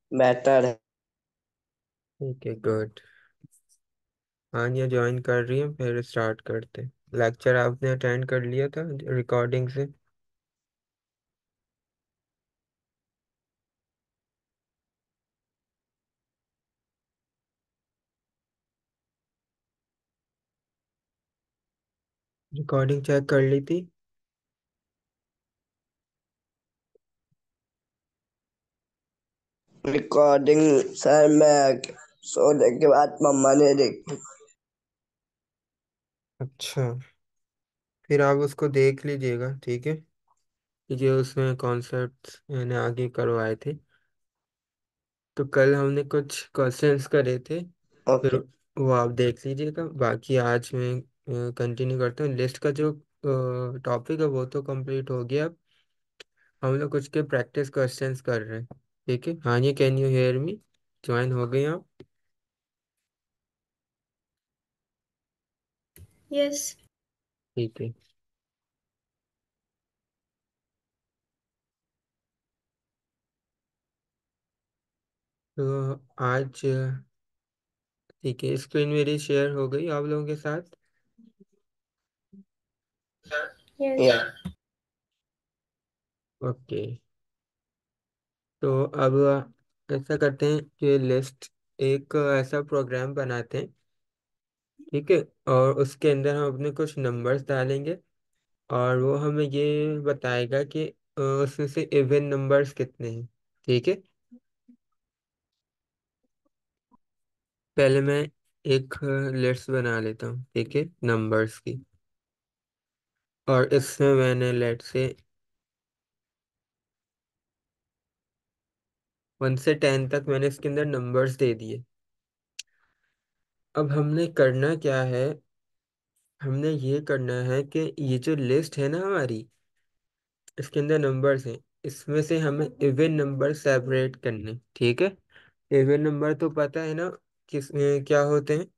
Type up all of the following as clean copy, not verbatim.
Better है। ठीक है, गुड। आनिया ज्वाइन कर रही है, फिर स्टार्ट करते। लेक्चर आपने अटेंड कर लिया था रिकॉर्डिंग से? रिकॉर्डिंग चेक कर ली थी? रिकॉर्डिंग सर मैं सोने के बाद मम्मा ने देखी। अच्छा, फिर आप उसको देख लीजिएगा, ठीक है? कि जो उसमें कॉन्सेप्ट्स मैंने आगे करवाए थे, तो कल हमने कुछ क्वेश्चंस करे थे, फिर ओके। वो आप देख लीजिएगा। बाकी आज मैं कंटिन्यू करता हूँ। लिस्ट का जो टॉपिक है वो तो कंप्लीट हो गया। अब हम लोग कुछ के प्रैक्टिस क्वेश्चंस कर रहे हैं, ठीक है? हाँ, ये can you hear me? Join हो गए आप? यस। ठीक है। तो आज ठीक है, स्क्रीन मेरी शेयर हो गई आप लोगों के साथ। यस। या ओके। तो अब ऐसा करते हैं कि लिस्ट एक ऐसा प्रोग्राम बनाते हैं, ठीक है? और उसके अंदर हम अपने कुछ नंबर्स डालेंगे, और वो हमें ये बताएगा कि उसमें से इवन नंबर्स कितने हैं, ठीक है? पहले मैं एक लिस्ट बना लेता हूँ, ठीक है, नंबर्स की। और इसमें मैंने लेट से 1 से 10 तक मैंने इसके अंदर नंबर्स दे दिए। अब हमने करना क्या है? हमने ये करना है कि ये जो लिस्ट है ना हमारी, इसके अंदर नंबर्स हैं, इसमें से हमें इवन नंबर सेपरेट करने, ठीक है? इवन नंबर तो पता है ना किस क्या होते हैं?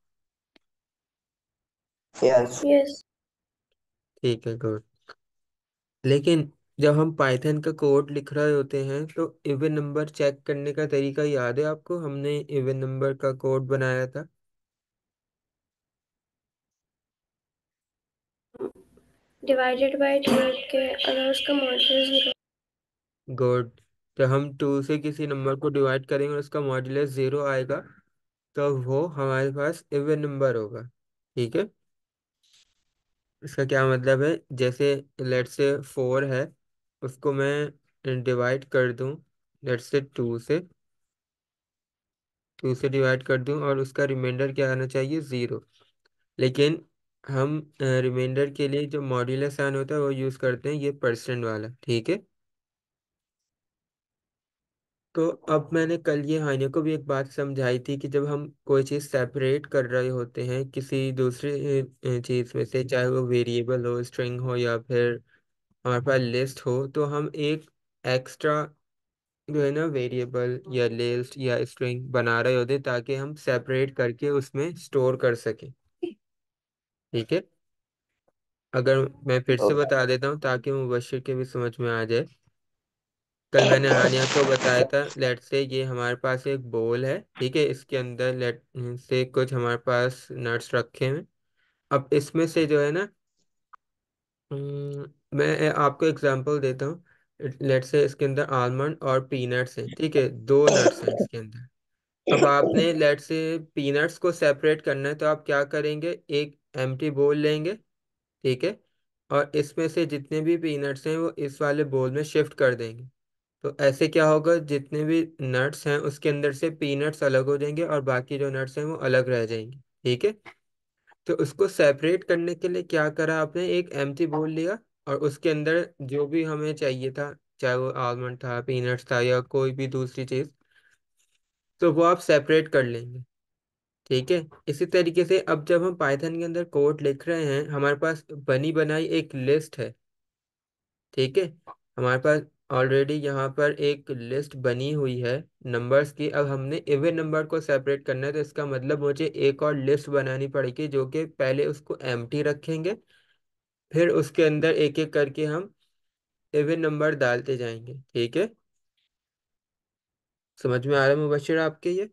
यस। यस। ठीक है, गुड। लेकिन जब हम पाइथन का कोड लिख रहे होते हैं तो इवन नंबर चेक करने का तरीका याद है आपको? हमने इवन नंबर का कोड बनाया था। डिवाइडेड बाय 2 के अगर उसका मॉड्यूलस 0। गुड। जब हम 2 से किसी नंबर को डिवाइड करेंगे और उसका मॉड्यूलस 0 आएगा, तो वो हमारे पास इवन नंबर होगा, ठीक है? इसका क्या मतलब है? जैसे लेट से 4 है, उसको मैं डिवाइड कर दूं लेट से 2 से डिवाइड कर दूं, और उसका रिमाइंडर क्या आना चाहिए? 0। लेकिन हम रिमाइंडर के लिए जो मॉड्यूलस साइन होता है वो यूज़ करते हैं, ये परसेंट वाला, ठीक है? तो अब मैंने कल ये हानिया को भी एक बात समझाई थी कि जब हम कोई चीज़ सेपरेट कर रहे होते हैं किसी दूसरी चीज़ में से, चाहे वो वेरिएबल हो, स्ट्रिंग हो, या फिर हमारे पास लिस्ट हो, तो हम एक एक्स्ट्रा जो है ना वेरिएबल या लिस्ट या स्ट्रिंग बना रहे होते हैं, ताकि हम सेपरेट करके उसमें स्टोर कर सकें, ठीक है? अगर मैं फिर से ओके। बता देता हूँ ताकि मुबशिर के भी समझ में आ जाए। कल मैंने हानिया को बताया था, लेट से ये हमारे पास एक बोल है, ठीक है? इसके अंदर लेट से कुछ हमारे पास नट्स रखे हैं। अब इसमें से जो है ना, मैं आपको एग्जांपल देता हूँ। लेट से इसके अंदर आलमंड और पीनट्स हैं, ठीक है? 2 नट्स हैं इसके अंदर। अब आपने लेट से पीनट्स को सेपरेट करना है, तो आप क्या करेंगे? एक एम्प्टी बोल लेंगे, ठीक है? और इसमें से जितने भी पीनट्स हैं वो इस वाले बोल में शिफ्ट कर देंगे। तो ऐसे क्या होगा? जितने भी नट्स हैं उसके अंदर से पीनट्स अलग हो जाएंगे और बाकी जो नट्स हैं वो अलग रह जाएंगे, ठीक है? तो उसको सेपरेट करने के लिए क्या करा आपने? एक एम्प्टी बोल लिया, और उसके अंदर जो भी हमें चाहिए था, चाहे वो आलमंड था, पीनट्स था, या कोई भी दूसरी चीज, तो वो आप सेपरेट कर लेंगे, ठीक है? इसी तरीके से अब जब हम पाइथन के अंदर कोड लिख रहे हैं, हमारे पास बनी बनाई एक लिस्ट है, ठीक है? हमारे पास ऑलरेडी यहाँ पर एक लिस्ट बनी हुई है नंबर्स की। अब हमने इवन नंबर को सेपरेट करना है, तो इसका मतलब मुझे एक और लिस्ट बनानी पड़ेगी, जो कि पहले उसको एम्प्टी रखेंगे, फिर उसके अंदर एक एक करके हम इवन नंबर डालते जाएंगे, ठीक है? समझ में आ रहा है मुबशिर आपके ये?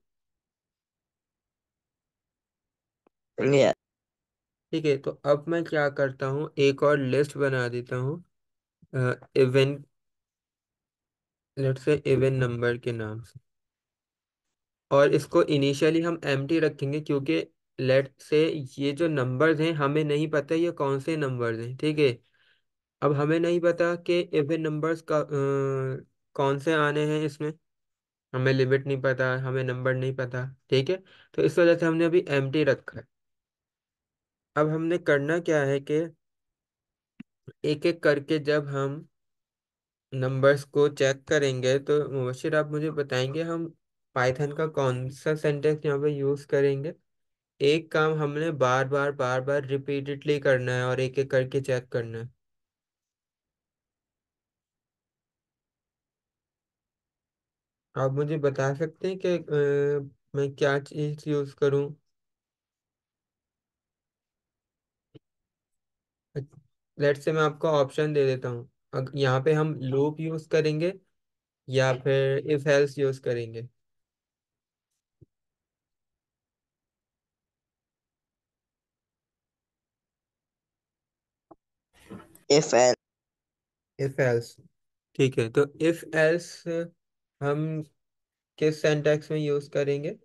या ठीक है, तो अब मैं क्या करता हूँ, एक और लिस्ट बना देता हूँ इवन, लेट्स से इवन नंबर के नाम से। और इसको इनिशियली हम एम्प्टी रखेंगे, क्योंकि लेट से ये जो नंबर्स हैं हमें नहीं पता ये कौन से नंबर्स हैं, ठीक है। अब हमें नहीं पता कि इवन नंबर्स का कौन से आने हैं इसमें, हमें लिमिट नहीं पता, हमें नंबर नहीं पता, ठीक है। तो इस वजह से हमने अभी एम्प्टी रखा है। अब हमने करना क्या है कि एक एक करके जब हम नंबर्स को चेक करेंगे, तो मुबशिर आप मुझे बताएंगे हम पाइथन का कौन सा सेंटेंस यहाँ पे यूज करेंगे। एक काम हमने बार बार रिपीटेडली करना है और एक एक करके चेक करना है। आप मुझे बता सकते हैं कि मैं क्या चीज यूज करूं? लेट्स से मैं आपको ऑप्शन दे देता हूँ, यहाँ पे हम लूप यूज करेंगे या फिर इफ एल्स यूज करेंगे। इफ एल इफ एल्स, ठीक है। तो इफ एल्स हम किस सिंटैक्स में यूज करेंगे?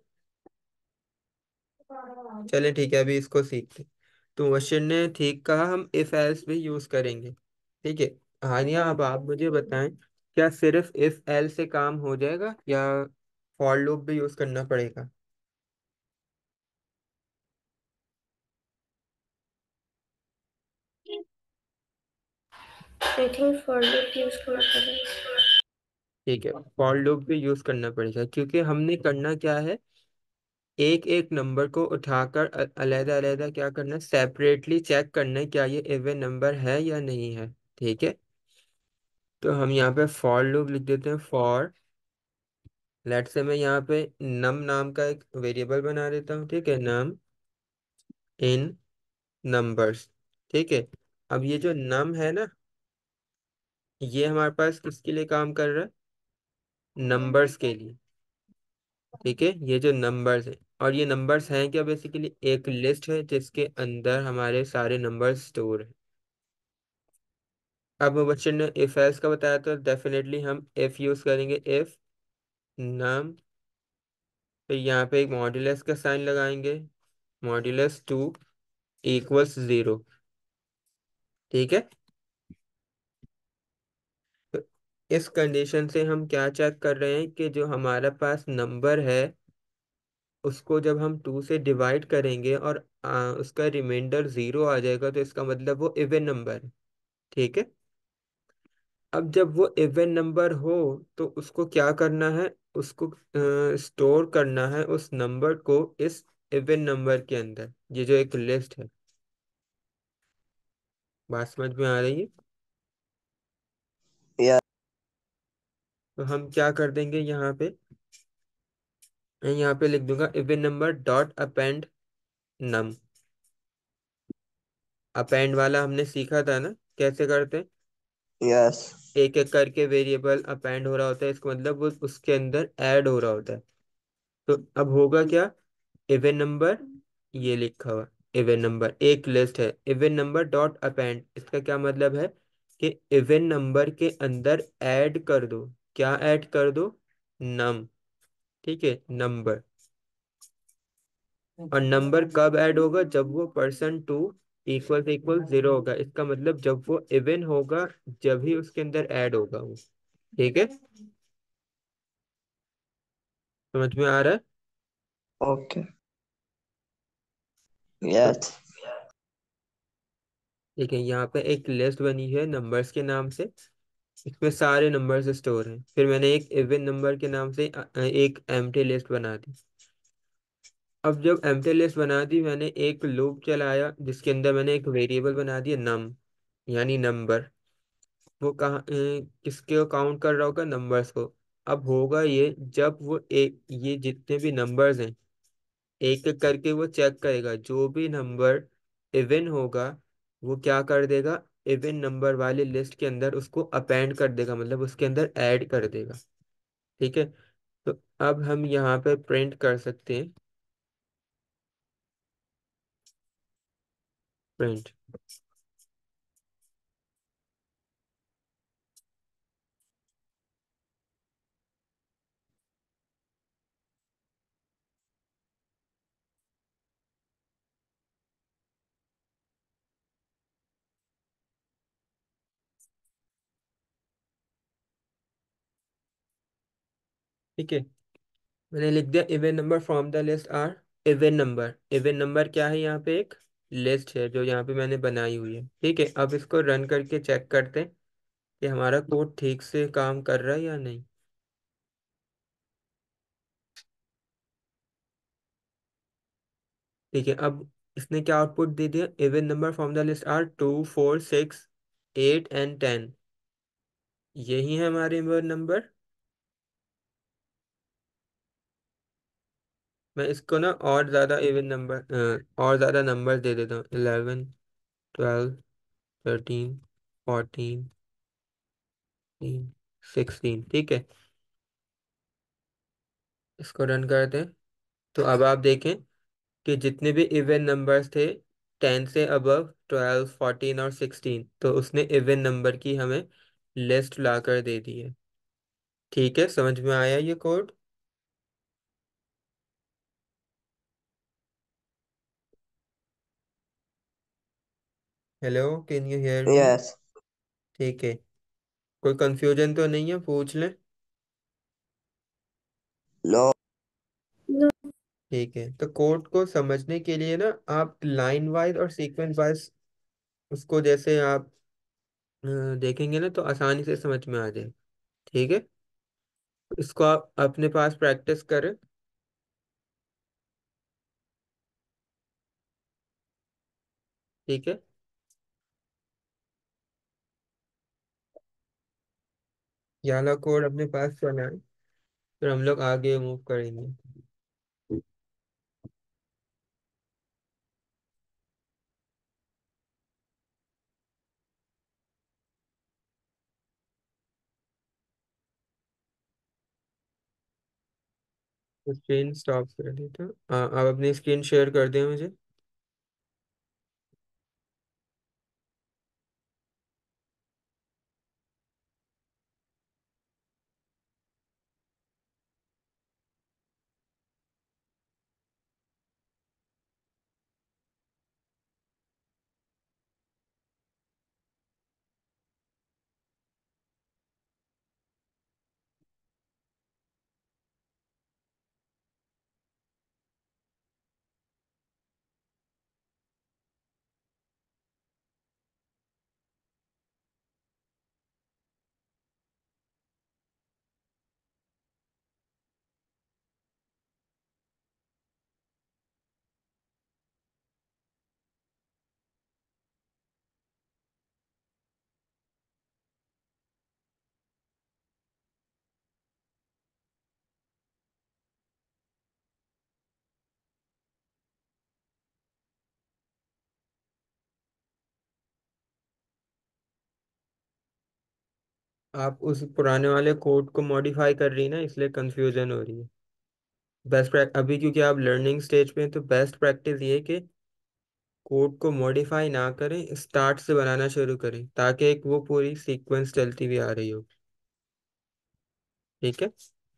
चलें ठीक है, अभी इसको सीखते हैं। तो मुबशिर ने ठीक कहा, हम इफ एल्स भी यूज करेंगे, ठीक है। हानिया, अब आप मुझे बताएं, क्या सिर्फ इफ एल से काम हो जाएगा या फॉर लूप भी यूज करना पड़ेगा? I think for loop use करना पड़ेगा। ठीक है, फॉर लूप भी यूज करना पड़ेगा, क्योंकि हमने करना क्या है, एक एक नंबर को उठाकर अलग अलग क्या करना है, सेपरेटली चेक करना है क्या ये इवन नंबर है या नहीं है, ठीक है। तो हम यहाँ पे फॉर लूप लिख देते हैं, फॉर, लेट से मैं यहाँ पे नम नाम का एक वेरिएबल बना देता हूँ, ठीक है, नम इन नंबर्स, ठीक है। अब ये जो नम है ना, ये हमारे पास किसके लिए काम कर रहा है? नंबर्स के लिए, ठीक है। ये जो नंबर्स है, और ये नंबर्स हैं क्या, बेसिकली एक लिस्ट है जिसके अंदर हमारे सारे नंबर्स स्टोर है। अब बच्चे ने इफ एल्स का बताया, तो डेफिनेटली हम इफ यूज करेंगे, इफ नम, फिर यहाँ पे एक मॉड्यूलस का साइन लगाएंगे, मॉड्यूलस 2 इक्वल्स 0, ठीक है। तो इस कंडीशन से हम क्या चेक कर रहे हैं कि जो हमारे पास नंबर है उसको जब हम 2 से डिवाइड करेंगे और उसका रिमाइंडर 0 आ जाएगा, तो इसका मतलब वो इवन नंबर है, ठीक है। अब जब वो इवन नंबर हो, तो उसको क्या करना है, उसको स्टोर करना है उस नंबर को इस इवन नंबर के अंदर, ये जो एक लिस्ट है। बात समझ में आ रही है? या तो हम क्या कर देंगे यहाँ पे, मैं यहाँ पे लिख दूंगा even number dot append num. Append वाला हमने सीखा था ना, कैसे करते हैं, यस एक एक करके वेरिएबल अपेंड हो रहा होता है, इसका मतलब वो उसके अंदर ऐड हो रहा होता है। तो अब होगा क्या, इवन नंबर, ये लिखा हुआ इवन नंबर एक लिस्ट है, इवन नंबर डॉट अपेंड, इसका क्या मतलब है कि इवन नंबर के अंदर ऐड कर दो, क्या ऐड कर दो, नम, ठीक है, नंबर। और नंबर कब ऐड होगा, जब वो %2 इक्वल 0 होगा, इसका मतलब जब वो इवन होगा, जब ही उसके अंदर ऐड होगा वो, ठीक है। समझ में आ रहा है? ओके यस ठीक है, यहाँ पे एक लिस्ट बनी है नंबर्स के नाम से, इसमें सारे नंबर्स स्टोर हैं। फिर मैंने एक इवन नंबर के नाम से एक एम्प्टी लिस्ट बना दी। अब जब एम्प्टी लिस्ट बना दी, मैंने एक लूप चलाया जिसके अंदर मैंने एक वेरिएबल बना दिया नम, यानी नंबर। वो कहाँ किसके काउंट कर रहा होगा, नंबर्स को। अब होगा ये, जब वो एक ये जितने भी नंबर्स हैं, एक एक करके वो चेक करेगा, जो भी नंबर इवन होगा वो क्या कर देगा, इवन नंबर वाली लिस्ट के अंदर उसको अपेंड कर देगा, मतलब उसके अंदर ऐड कर देगा, ठीक है। तो अब हम यहाँ पे प्रिंट कर सकते हैं, प्रिंट। ठीक है, मैंने लिख दिया even number from the list are even number. Even number क्या है, यहाँ पे एक लिस्ट है जो यहाँ पे मैंने बनाई हुई है। ठीक है, अब इसको रन करके चेक करते हैं कि हमारा कोड ठीक से काम कर रहा है या नहीं। ठीक है, अब इसने क्या आउटपुट दे दिया, even number from the list are 2 4 6 8 and 10। यही है हमारे इवन नंबर। मैं इसको ना और ज़्यादा इवन नंबर और ज़्यादा नंबर दे देता हूँ, 11 12 13 14 16। ठीक है, इसको रन करते हैं। तो अब आप देखें कि जितने भी इवन नंबर्स थे 10 से अबव, 12 14 और 16, तो उसने इवन नंबर की हमें लिस्ट ला कर दे दी है। ठीक है, समझ में आया ये code? Hello, can you hear me? Yes. ठीक है, कोई कंफ्यूजन तो नहीं है, पूछ लें। नो। नो। ठीक है, तो कोड को समझने के लिए ना आप लाइन वाइज और सीक्वेंस वाइज उसको जैसे आप अ, देखेंगे ना तो आसानी से समझ में आ जाए। ठीक है, इसको आप अपने पास प्रैक्टिस करें। ठीक है, ये वाला कोड अपने पास बनाए, फिर हम लोग आगे मूव करेंगे। तो स्क्रीन स्टॉप कर देता हूँ। आप अपनी स्क्रीन शेयर कर दें मुझे। आप उस पुराने वाले कोड को मॉडिफाई कर रही हैं ना, इसलिए कंफ्यूजन हो रही है। बेस्ट प्रैक्ट अभी क्योंकि आप लर्निंग स्टेज पे हैं, तो बेस्ट प्रैक्टिस ये है कि कोड को मॉडिफाई ना करें, स्टार्ट से बनाना शुरू करें, ताकि एक वो पूरी सीक्वेंस चलती हुई आ रही हो। ठीक है,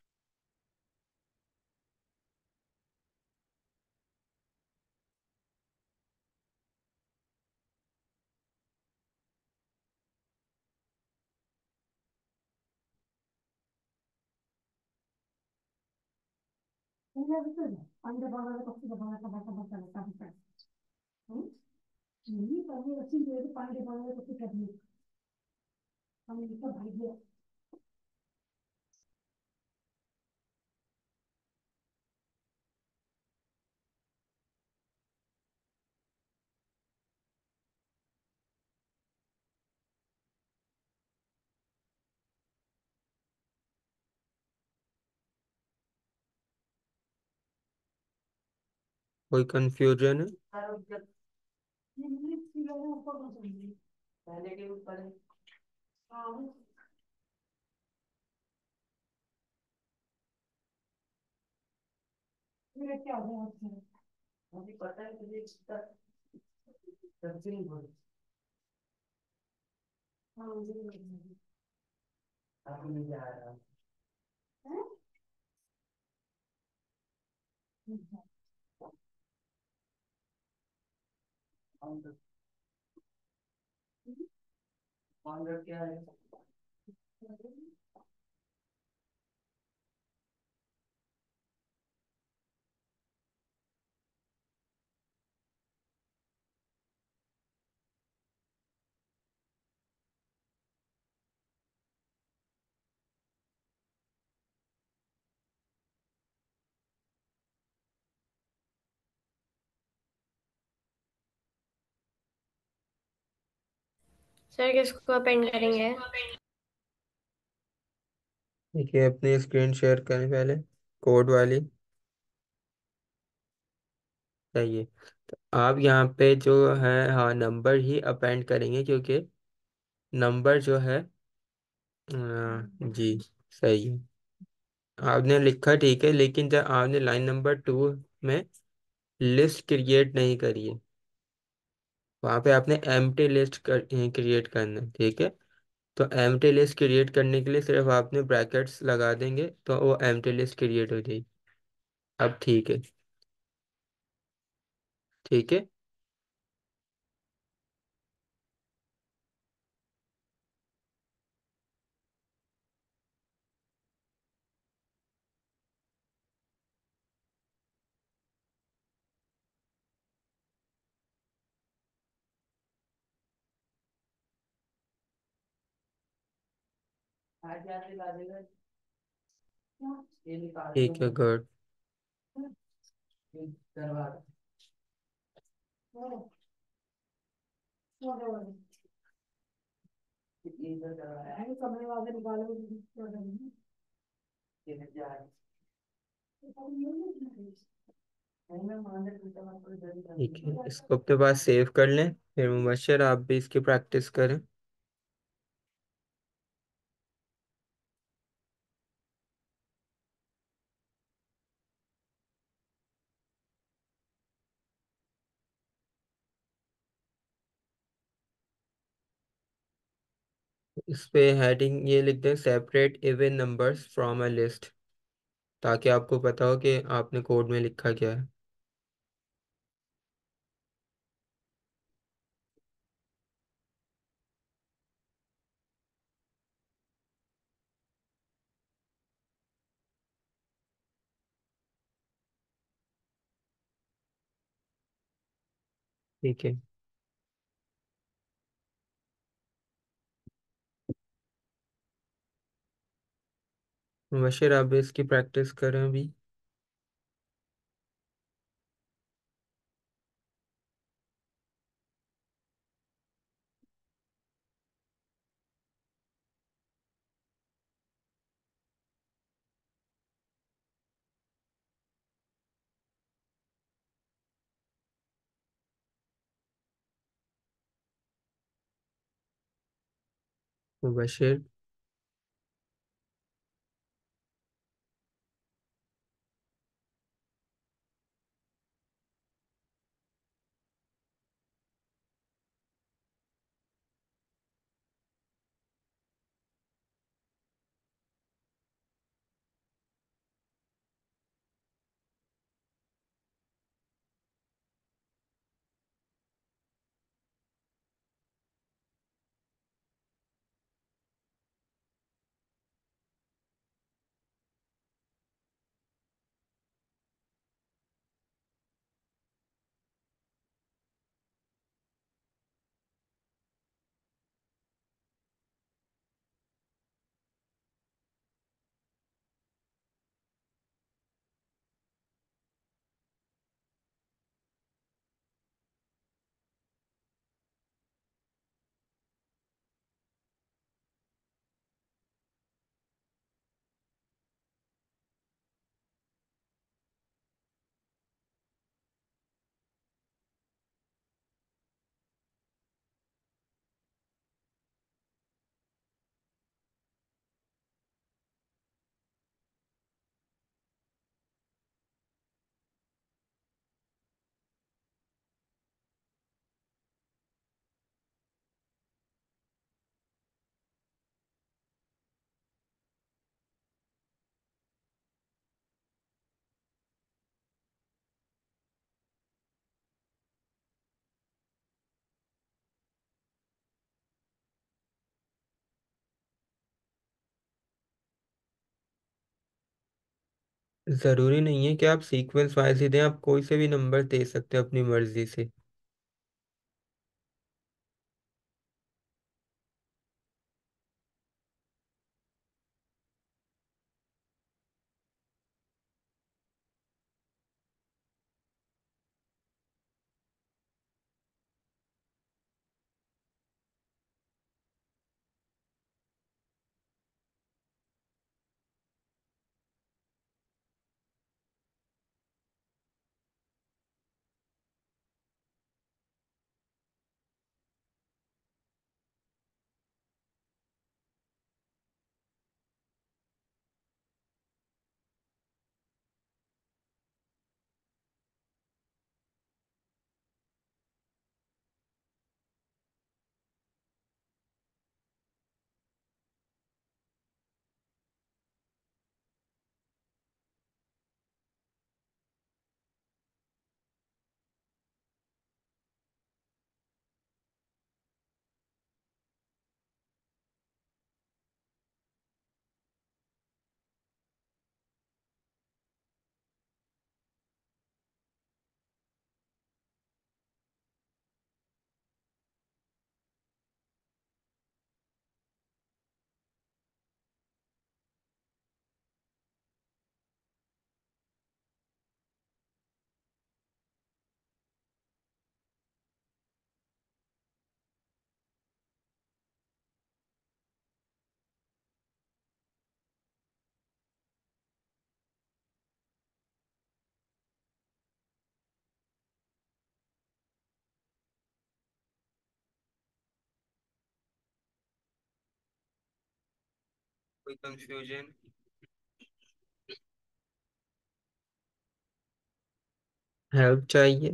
कोई कंफ्यूजन है? सर किसको अपेंड करेंगे? देखिए, अपनी स्क्रीन शेयर करें पहले, कोड वाली। सही है। तो आप यहाँ पे जो है, हाँ, नंबर ही अपेंड करेंगे, क्योंकि नंबर जो है, जी, सही है। आपने लिखा ठीक है, लेकिन जब आपने लाइन नंबर 2 में लिस्ट क्रिएट नहीं करी है, वहाँ पे आपने एम्प्टी लिस्ट क्रिएट करना है, ठीक है। तो एम्प्टी लिस्ट क्रिएट करने के लिए सिर्फ आपने ब्रैकेट्स लगा देंगे, तो वो एम्प्टी लिस्ट क्रिएट हो जाएगी। अब ठीक है। ठीक है। ठीक है, गुड। ठीक है, इसको अपने पास सेव कर लें, फिर मुबशर आप भी इसकी प्रैक्टिस करें। इस पे हेडिंग ये लिख दें, separate even numbers from a list, ताकि आपको पता हो कि आपने कोड में लिखा क्या है। ठीक है, मुबशर आप भी इसकी प्रैक्टिस करें अभी। मुबशर। ज़रूरी नहीं है कि आप सीक्वेंस वाइज ही दें, आप कोई से भी नंबर दे सकते हो अपनी मर्जी से। कोई कंफ्यूजन? हेल्प चाहिए?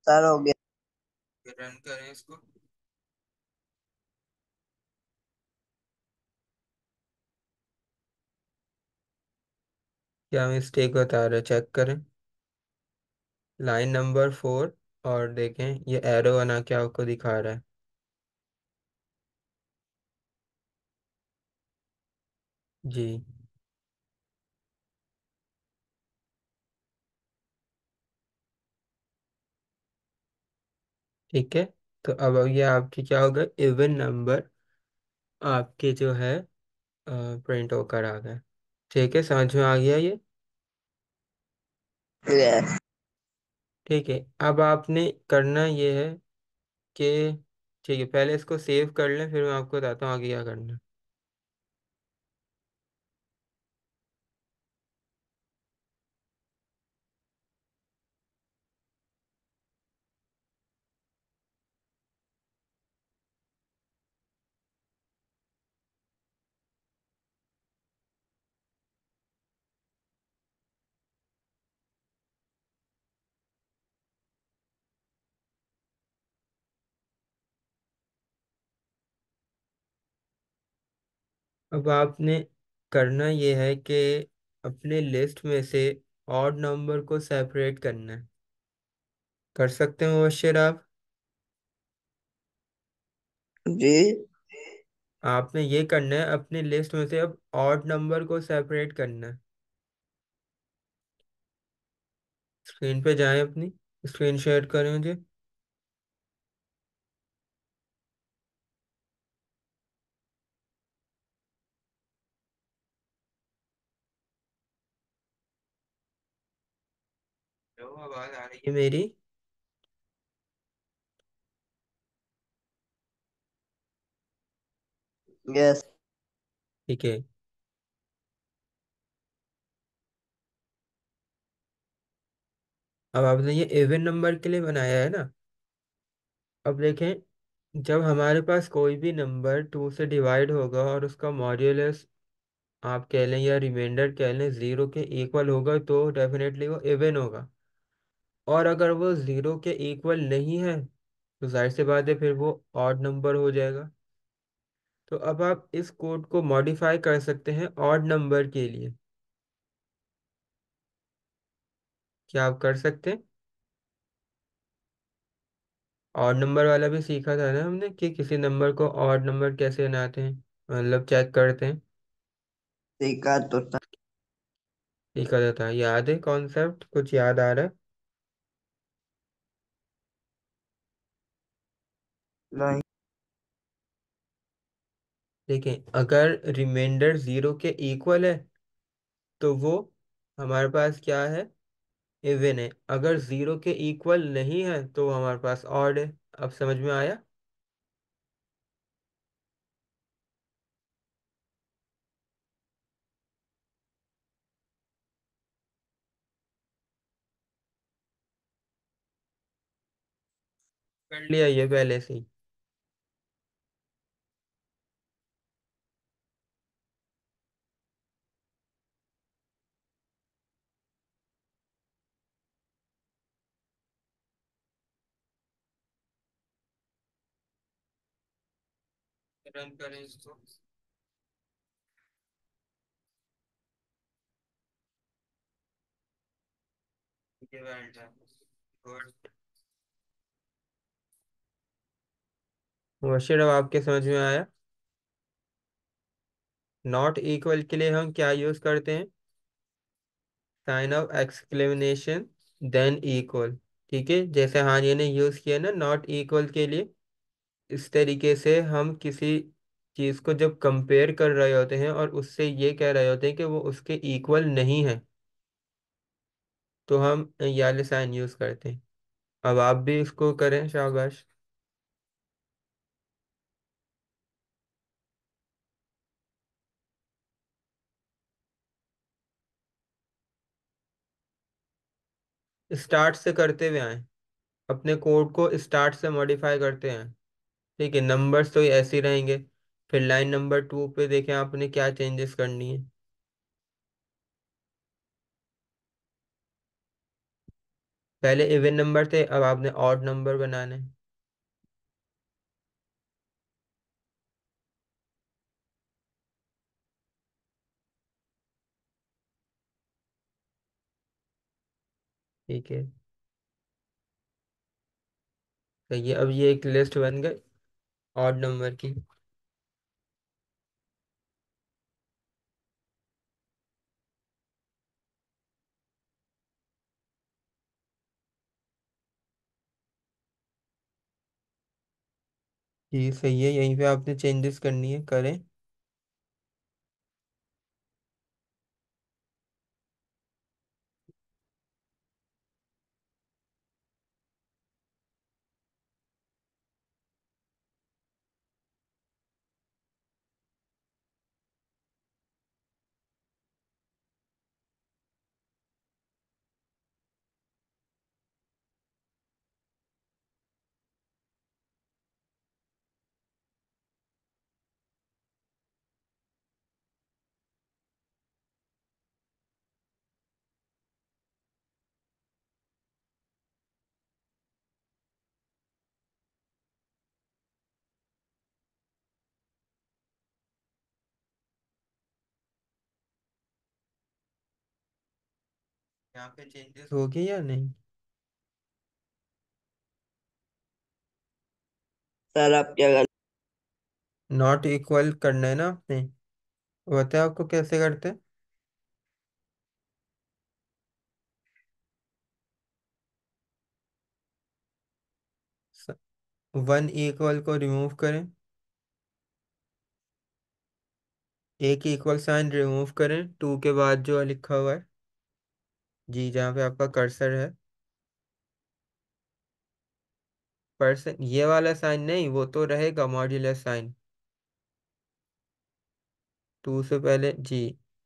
सर हो गया। रन करें इसको। क्या मिस्टेक बता रहे, चेक करें। लाइन नंबर 4, और देखें ये एरो बना के आपको दिखा रहा है। जी। ठीक है। तो अब ये आपकी क्या होगा, इवन नंबर आपके जो है प्रिंट होकर आ गए। ठीक है, समझ में आ गया ये। यस। ठीक है, अब आपने करना ये है कि, ठीक है, पहले इसको सेव कर लें, फिर मैं आपको बताता हूँ आगे क्या करना है। अब आपने करना ये है कि अपने लिस्ट में से ऑड नंबर को सेपरेट करना है। कर सकते हो मुबश्शिर आप? जी। आपने ये करना है, अपने लिस्ट में से अब ऑड नंबर को सेपरेट करना है। स्क्रीन पे जाएं, अपनी स्क्रीन शेयर करें मुझे। लो, आवाज आ रही है मेरी? यस। ठीक है। अब आपने ये इवन नंबर के लिए बनाया है ना। अब देखें, जब हमारे पास कोई भी नंबर 2 से डिवाइड होगा और उसका मॉड्यूलस आप कह लें या रिमाइंडर कह लें 0 के इक्वल होगा, तो डेफिनेटली वो इवन होगा। और अगर वो 0 के इक्वल नहीं है, तो जाहिर सी बात है फिर वो ऑड नंबर हो जाएगा। तो अब आप इस कोड को मॉडिफाई कर सकते हैं ऑड नंबर के लिए। क्या आप कर सकते हैं? ऑड नंबर वाला भी सीखा था ना हमने, कि किसी नंबर को ऑड नंबर कैसे बनाते हैं, मतलब चेक करते हैं। सीखा तो था। सीखा था, याद है कॉन्सेप्ट, कुछ याद आ रहा है? नहीं। देखें, अगर रिमाइंडर 0 के इक्वल है तो वो हमारे पास क्या है, इवन है। अगर 0 के इक्वल नहीं है तो हमारे पास ऑड है। अब समझ में आया? कर लिया ये पहले से ही। रन करें इसको। ये बैंड है। गुड। मुबशिर, अब आपके समझ में आया? नॉट इक्वल के लिए हम क्या यूज करते हैं? Sign of exclamation, then equal. ठीक है, जैसे हाँ ये ने यूज किया ना नॉट इक्वल के लिए, इस तरीके से हम किसी चीज को जब कंपेयर कर रहे होते हैं और उससे ये कह रहे होते हैं कि वो उसके इक्वल नहीं है, तो हम ये वाले साइन यूज करते हैं। अब आप भी इसको करें, शाबाश। स्टार्ट से करते हुए आए, अपने कोड को स्टार्ट से मॉडिफाई करते हैं। ठीक है, नंबर्स तो ये ऐसे ही रहेंगे। फिर लाइन नंबर 2 पे देखें आपने क्या चेंजेस करनी है। पहले इवन नंबर थे, अब आपने ऑड नंबर बनाने। ठीक है। तो ये अब ये एक लिस्ट बन गई ऑड नंबर की। ये सही है, यहीं पे आपने चेंजेस करनी है, करें। यहाँ पे चेंजेस हो गए या नहीं? सर आप क्या कर। नॉट इक्वल करना है ना आपने, बताया आपको कैसे करते हैं। वन इक्वल को रिमूव करें, एक इक्वल साइन रिमूव करें, टू के बाद जो लिखा हुआ है, जी जहाँ पे आपका कर्सर है। परसेंट ये वाला साइन नहीं, वो तो रहेगा मॉड्यूलस साइन, टू से पहले जी।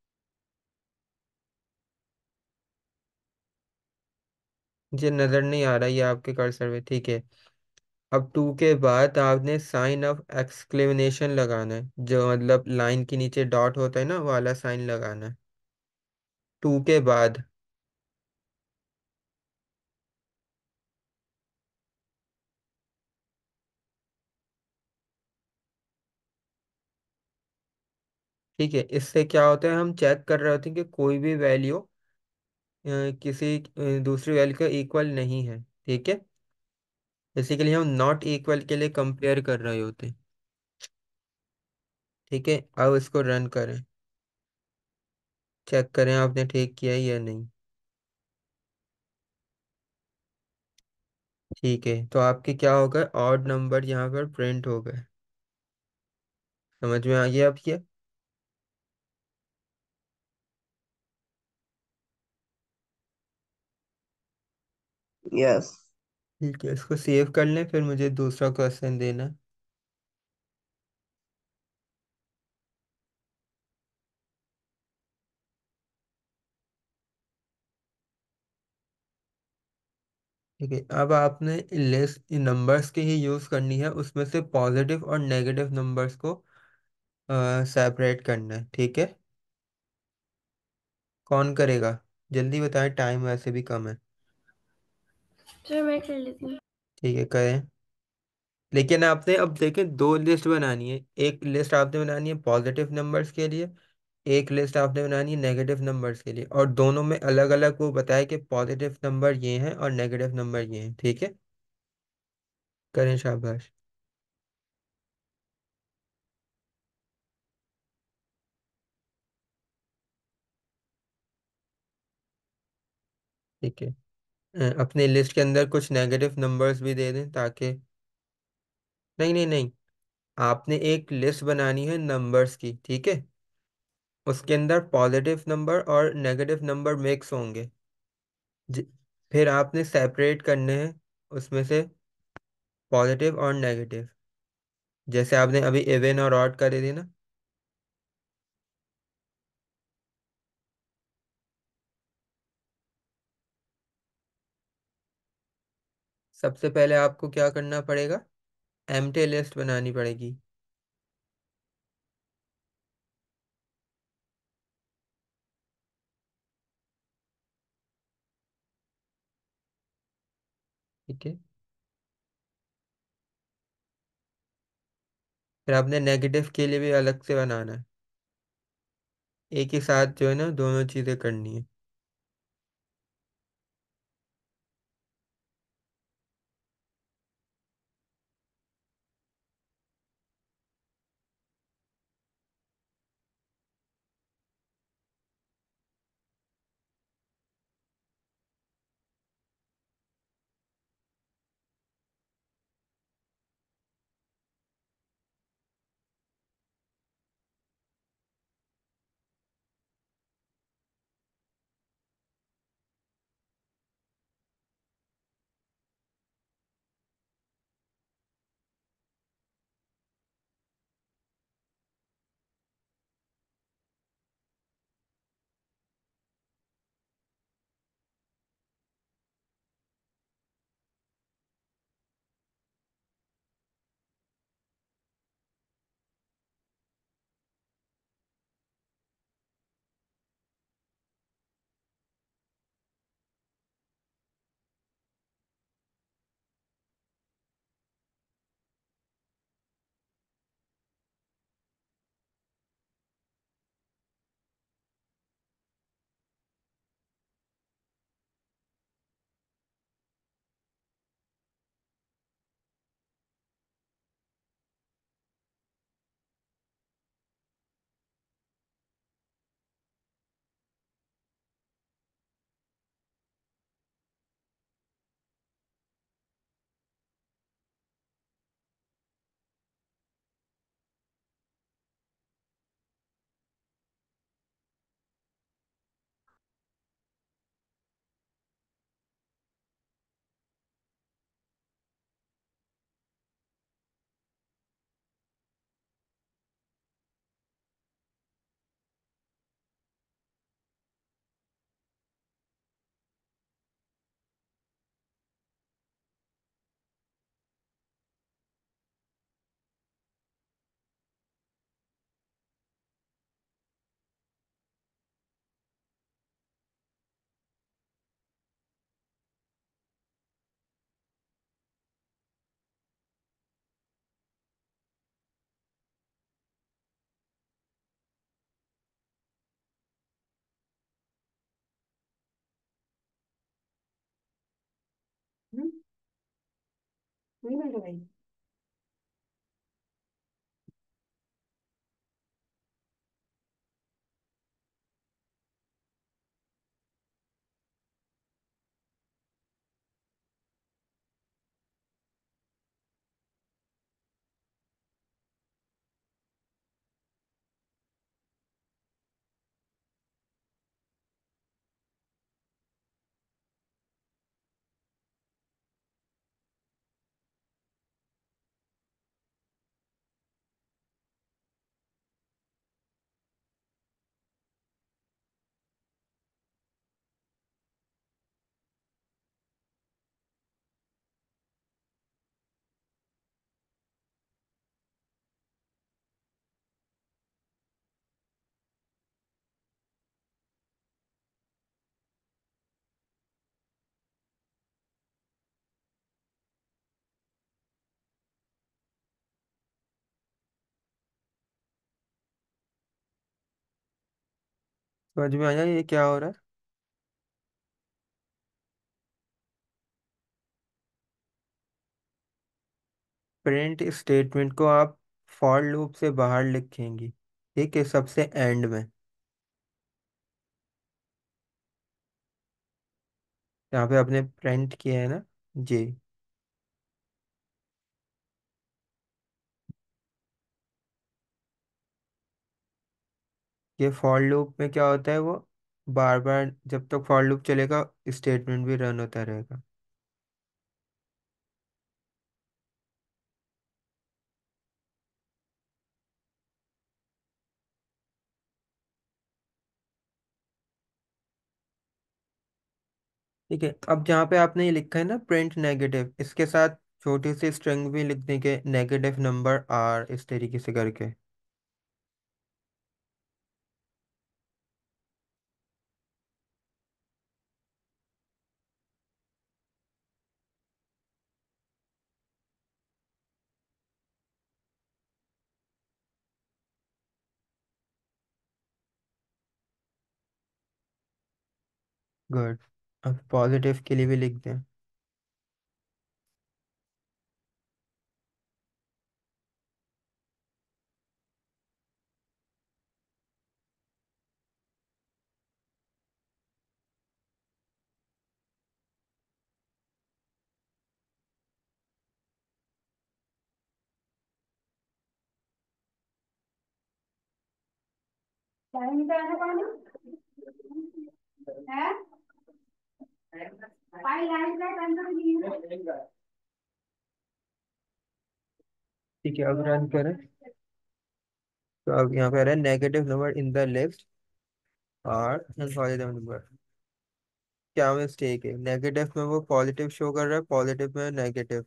मुझे नज़र नहीं आ रहा ये आपके कर्सर में, ठीक है। अब टू के बाद आपने साइन ऑफ एक्सक्लेमेशन लगाना है, जो मतलब लाइन के नीचे डॉट होता है ना, वो वाला साइन लगाना है टू के बाद। ठीक है, इससे क्या होता है, हम चेक कर रहे होते हैं कि कोई भी वैल्यू किसी दूसरी वैल्यू का इक्वल नहीं है, ठीक है। बेसिकली हम नॉट इक्वल के लिए कंपेयर कर रहे होते हैं। ठीक है, अब इसको रन करें, चेक करें आपने ठीक किया है या नहीं। ठीक है, तो आपके क्या हो गए, ऑड नंबर यहाँ पर प्रिंट हो गए। समझ में आ गया आप ये। यस। ठीक है, इसको सेव कर लें, फिर मुझे दूसरा क्वेश्चन देना। ठीक है, अब आपने लिस्ट नंबर्स की ही यूज़ करनी है, उसमें से पॉजिटिव और नेगेटिव नंबर्स को सेपरेट करना है, ठीक है। कौन करेगा, जल्दी बताएं, टाइम वैसे भी कम है। सर मैं कर लेती हूँ। ठीक है, करें। लेकिन आपने अब देखें दो लिस्ट बनानी है, एक लिस्ट आपने बनानी है पॉजिटिव नंबर्स के लिए, एक लिस्ट आपने बनानी है नेगेटिव नंबर्स के लिए, और दोनों में अलग अलग वो बताया कि पॉजिटिव नंबर ये हैं और नेगेटिव नंबर ये हैं, ठीक है। करें, शाबाश। ठीक है, अपने लिस्ट के अंदर कुछ नेगेटिव नंबर्स भी दे दें ताकि, नहीं नहीं नहीं, आपने एक लिस्ट बनानी है नंबर्स की, ठीक है। उसके अंदर पॉजिटिव नंबर और नेगेटिव नंबर मिक्स होंगे। ज- फिर आपने सेपरेट करने हैं उसमें से पॉजिटिव और नेगेटिव, जैसे आपने अभी इवन और ऑड करे थे ना। सबसे पहले आपको क्या करना पड़ेगा, एम्प्टी लिस्ट बनानी पड़ेगी। ठीक है। फिर आपने नेगेटिव के लिए भी अलग से बनाना है, एक ही साथ जो है ना दोनों चीज़ें करनी है। नहीं मिल रहा। समझ में आया ये क्या हो रहा है? प्रिंट स्टेटमेंट को आप फॉर लूप से बाहर लिखेंगी, ठीक है, सबसे एंड में, यहाँ पे आपने प्रिंट किया है ना। जी। ये फॉर लूप में क्या होता है, वो बार बार जब तक फॉर लूप चलेगा स्टेटमेंट भी रन होता रहेगा। ठीक है, अब जहाँ पे आपने ये लिखा है ना प्रिंट नेगेटिव, इसके साथ छोटी सी स्ट्रिंग भी लिख देंगे, नेगेटिव नंबर आर, इस तरीके से करके। गुड। अब पॉजिटिव के लिए भी लिख दें। टाइम पे आना पानी है। पानी लाइन का टाइम पे नहीं है। ठीक है, अब रन करें। तो अब यहाँ पे आ रहा है negative number in the list और पॉजिटिव नंबर। क्या मिस्टेक है? नेगेटिव में वो पॉजिटिव शो कर रहा है, पॉजिटिव में नेगेटिव।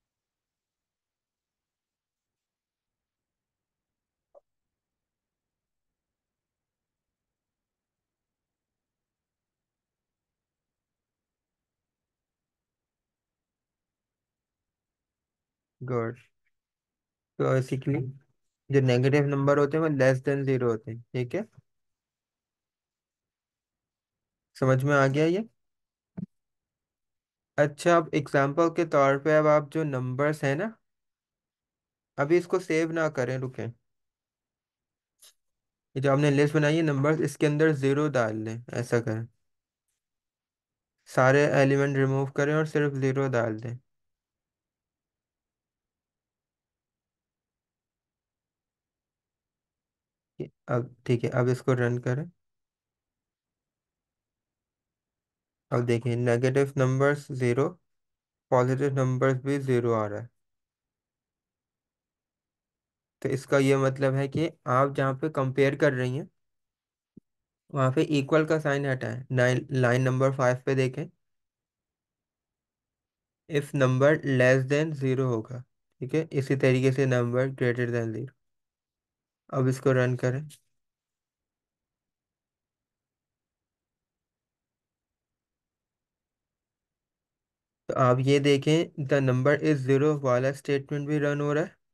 गुड। तो बेसिकली जो नेगेटिव नंबर होते हैं वो लेस देन जीरो होते हैं, ठीक है। समझ में आ गया ये? अच्छा, अब एग्जाम्पल के तौर पे अब आप जो नंबर्स हैं ना, अभी इसको सेव ना करें, रुकें। ये जो आपने लिस्ट बनाई है नंबर्स, इसके अंदर जीरो डाल दें, ऐसा करें। सारे एलिमेंट रिमूव करें और सिर्फ जीरो डाल दें। अब ठीक है, अब इसको रन करें। अब देखिए negative numbers zero, positive numbers भी जीरो आ रहा है। तो इसका ये मतलब है कि आप जहाँ पे कंपेयर कर रही हैं वहाँ पे इक्वल का साइन हटाएं। लाइन नंबर 5 पे देखें, if number less than zero होगा, ठीक है। इसी तरीके से नंबर ग्रेटर देन जीरो। अब इसको रन करें। तो आप ये देखें द नंबर इज जीरो वाला स्टेटमेंट भी रन हो रहा है,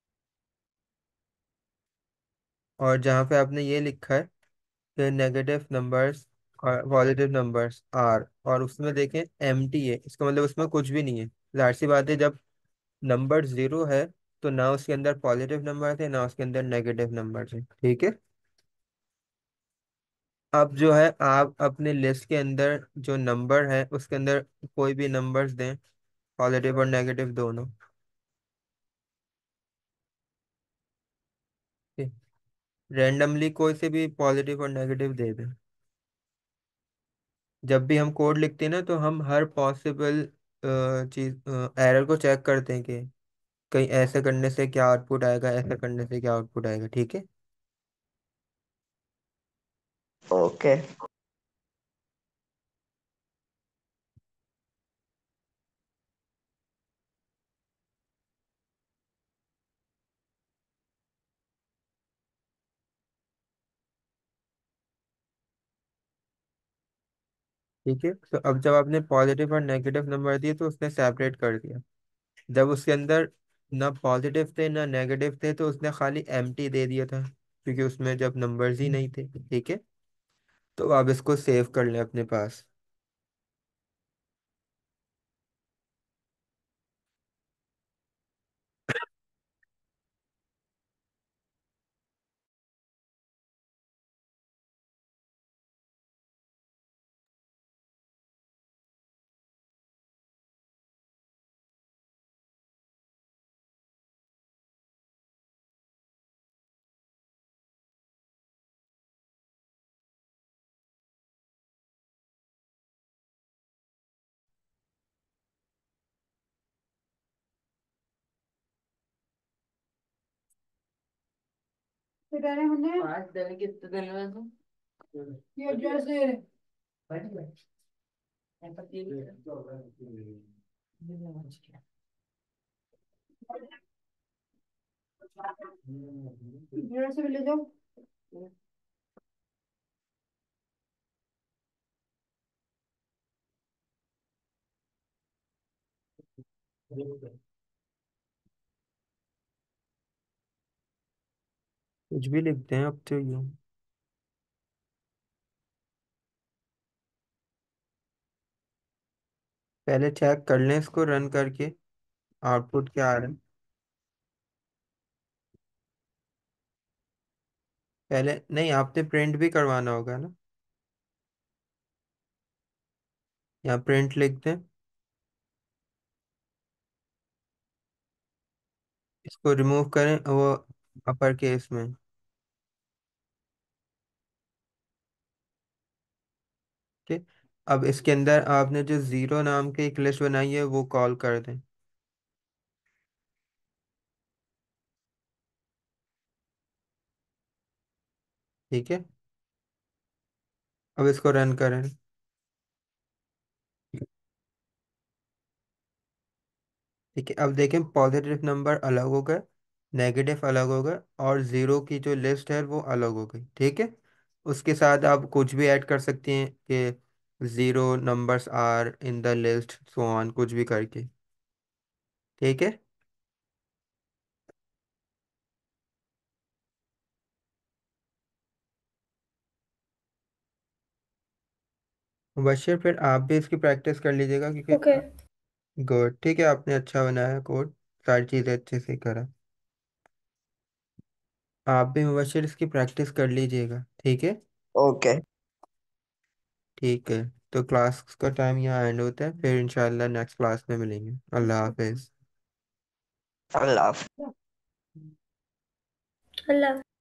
और जहाँ पे आपने ये लिखा है कि नेगेटिव नंबर्स और पॉजिटिव नंबर्स आर, और उसमें देखें एम टी है, इसका मतलब उसमें कुछ भी नहीं है। जाहिर सी बात है, जब नंबर जीरो है तो ना उसके अंदर पॉजिटिव नंबर थे ना उसके अंदर नेगेटिव नंबर थे, ठीक है। अब जो है आप अपने लिस्ट के अंदर जो नंबर है उसके अंदर कोई भी नंबर्स दें, पॉजिटिव और नेगेटिव दोनों। रैंडमली कोई से भी पॉजिटिव और नेगेटिव दे दें। जब भी हम कोड लिखते हैं ना, तो हम हर पॉसिबल चीज एरर को चेक करते हैं कि कहीं ऐसे करने से क्या आउटपुट आएगा, ऐसा करने से क्या आउटपुट आएगा, ठीक है। ओके। ठीक है, तो अब जब आपने पॉजिटिव और नेगेटिव नंबर दिए तो उसने सेपरेट कर दिया। जब उसके अंदर ना पॉजिटिव थे ना नेगेटिव थे तो उसने खाली एम्प्टी दे दिया था, क्योंकि उसमें जब नंबर्स ही नहीं थे, ठीक है। तो आप इसको सेव कर लें अपने पास। तो डरे हमने ये जैसे जरा से भी ले जाओ। कुछ भी लिखते हैं अब तो यूँ। पहले चेक कर लें इसको रन करके, आउटपुट क्या आ रहा है। पहले नहीं, आपने प्रिंट भी करवाना होगा ना। यहाँ प्रिंट लिख दें, इसको रिमूव करें वो अपर केस में। ठीक, अब इसके अंदर आपने जो जीरो नाम की एक लिस्ट बनाई है वो कॉल कर दें। ठीक है, अब इसको रन करें। ठीक है, अब देखें पॉजिटिव नंबर अलग हो गए, नेगेटिव अलग हो गए, और ज़ीरो की जो लिस्ट है वो अलग हो गई। ठीक है, उसके साथ आप कुछ भी ऐड कर सकते हैं कि zero numbers are in the list, so on, कुछ भी करके। ठीक है, मुबशिर फिर आप भी इसकी प्रैक्टिस कर लीजिएगा क्योंकि ओके। गुड, ठीक है, आपने अच्छा बनाया कोड, सारी चीज़ें अच्छे से करा। आप भी मुबशिर इसकी प्रैक्टिस कर लीजिएगा। ठीक है। ओके। ठीक है, तो क्लास का टाइम यहाँ एंड होता है, फिर इंशाल्लाह नेक्स्ट क्लास में मिलेंगे। अल्लाह हाफिज़। अल्लाह। अल्लाह।